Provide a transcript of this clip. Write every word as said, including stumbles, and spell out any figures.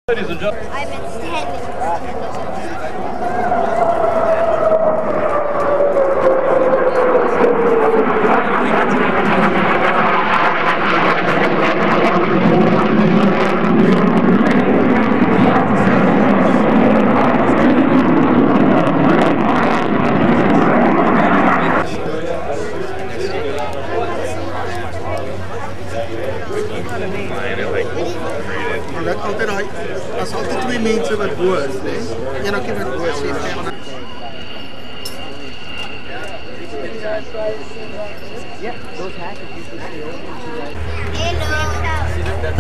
Ladies and gentlemen. I'm in ten Altijd als altijd twee mensen met boos, nee? Je nog met boos heeft. Hello.